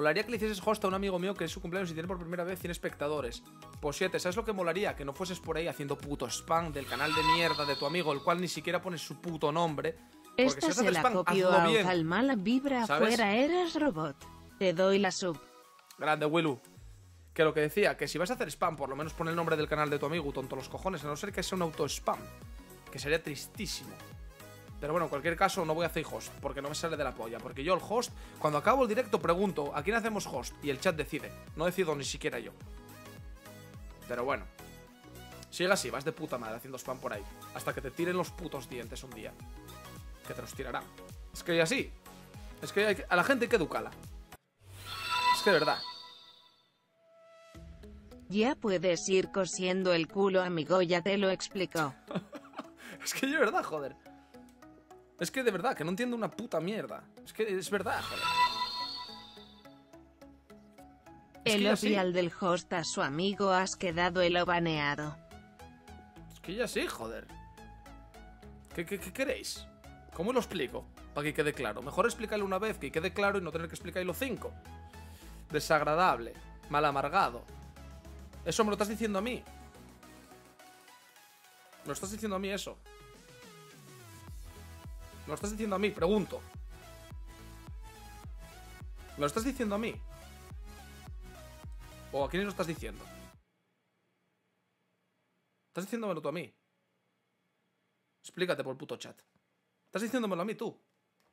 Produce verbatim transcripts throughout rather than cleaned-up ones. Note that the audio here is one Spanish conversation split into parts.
Molaría que le hicieses host a un amigo mío que es su cumpleaños y tiene por primera vez cien espectadores. Pues siete, ¿sabes lo que molaría? Que no fueses por ahí haciendo puto spam del canal de mierda de tu amigo, el cual ni siquiera pones su puto nombre. Porque Esta si vas a se hacer la spam, copió hazlo a bien. Ujal, mala vibra, ¿Sabes? afuera eres robot. Te doy la sub. Grande, Willu. Que lo que decía, que si vas a hacer spam, por lo menos pon el nombre del canal de tu amigo, tonto los cojones, a no ser que sea un auto-spam. Que sería tristísimo. Pero bueno, en cualquier caso no voy a hacer host, porque no me sale de la polla. Porque yo el host, cuando acabo el directo pregunto ¿a quién hacemos host? Y el chat decide, no decido ni siquiera yo. Pero bueno, sigue así, vas de puta madre haciendo spam por ahí, hasta que te tiren los putos dientes un día. Que te los tirarán. Es que así, es que, hay que a la gente hay que educarla. Es que de verdad. Ya puedes ir cosiendo el culo, amigo, ya te lo explicó. Es que de verdad, joder. Es que de verdad, que no entiendo una puta mierda. Es que es verdad, joder. Es El que ya sí. oficial del host a su amigo has quedado el baneado. Es que ya sí, joder. ¿Qué, qué, qué queréis? ¿Cómo lo explico? Para que quede claro. Mejor explicarlo una vez, que quede claro y no tener que explicarlo cinco. Desagradable. Mal amargado. Eso me lo estás diciendo a mí. Me lo estás diciendo a mí eso. Me lo estás diciendo a mí, pregunto. ¿Me lo estás diciendo a mí? ¿O a quién lo estás diciendo? ¿Estás diciéndomelo tú a mí? Explícate por el puto chat. ¿Estás diciéndomelo a mí tú?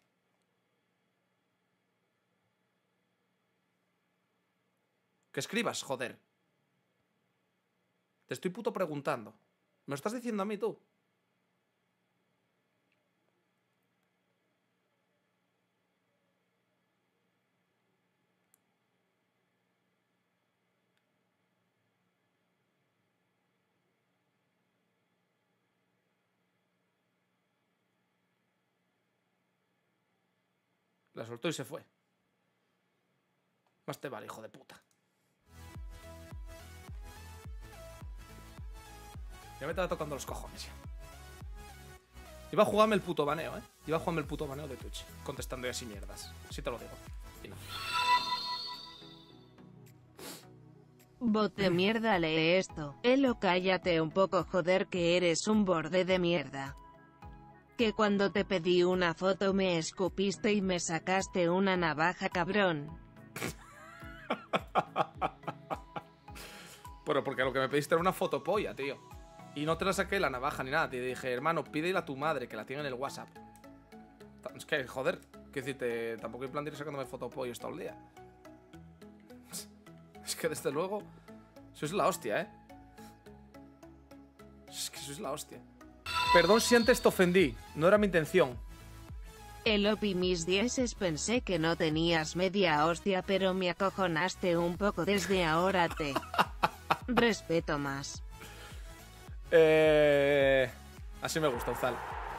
Que escribas, joder. Te estoy puto preguntando. ¿Me lo estás diciendo a mí tú? La soltó y se fue. Más te vale, hijo de puta. Ya me estaba tocando los cojones ya. Iba a jugarme el puto baneo, ¿eh? Iba a jugarme el puto baneo de Twitch. Contestando y así mierdas. Así te lo digo. Y no. Bot de mierda, lee esto. Elo, cállate un poco, joder, que eres un borde de mierda. Que cuando te pedí una foto me escupiste y me sacaste una navaja, cabrón. Pero porque lo que me pediste era una foto polla, tío. Y no te la saqué la navaja ni nada. Te dije, hermano, pídela a tu madre, que la tiene en el WhatsApp. Es que, joder, que decirte, tampoco hay plan de ir sacándome fotopollos todo el día. Es que desde luego, sois la hostia, ¿eh? Es que sois la hostia. Perdón si antes te ofendí, no era mi intención. El opi mis dieces, pensé que no tenías media hostia, pero me acojonaste un poco, desde ahora te respeto más. Eh... Así me gusta, Uzal.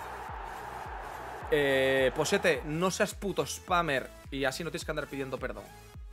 Eh... Posete, no seas puto spammer y así no tienes que andar pidiendo perdón.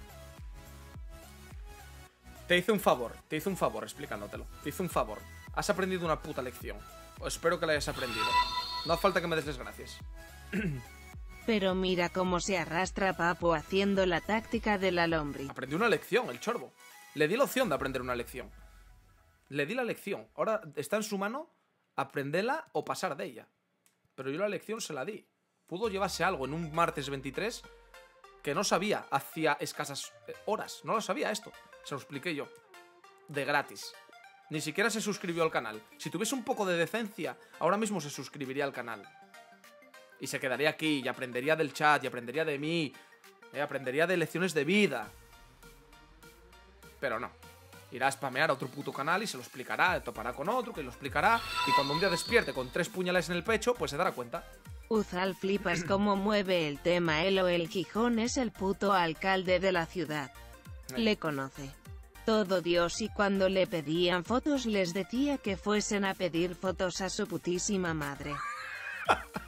Te hice un favor, te hice un favor explicándotelo. Te hice un favor. Has aprendido una puta lección. O espero que la hayas aprendido. No hace falta que me des las gracias. Pero mira cómo se arrastra Papo haciendo la táctica de la lombriz. Aprendí una lección, el chorbo. Le di la opción de aprender una lección. Le di la lección. Ahora está en su mano aprenderla o pasar de ella. Pero yo la lección se la di. Pudo llevarse algo en un martes veintitrés que no sabía hacía escasas horas. No lo sabía esto. Se lo expliqué yo. De gratis. Ni siquiera se suscribió al canal. Si tuviese un poco de decencia, ahora mismo se suscribiría al canal. Y se quedaría aquí, y aprendería del chat, y aprendería de mí, y aprendería de lecciones de vida. Pero no. Irá a spamear a otro puto canal y se lo explicará, topará con otro que lo explicará, y cuando un día despierte con tres puñales en el pecho, pues se dará cuenta. Uzal, flipas cómo mueve el tema. Elo, el Gijón es el puto alcalde de la ciudad. Le conoce todo Dios, y cuando le pedían fotos les decía que fuesen a pedir fotos a su putísima madre.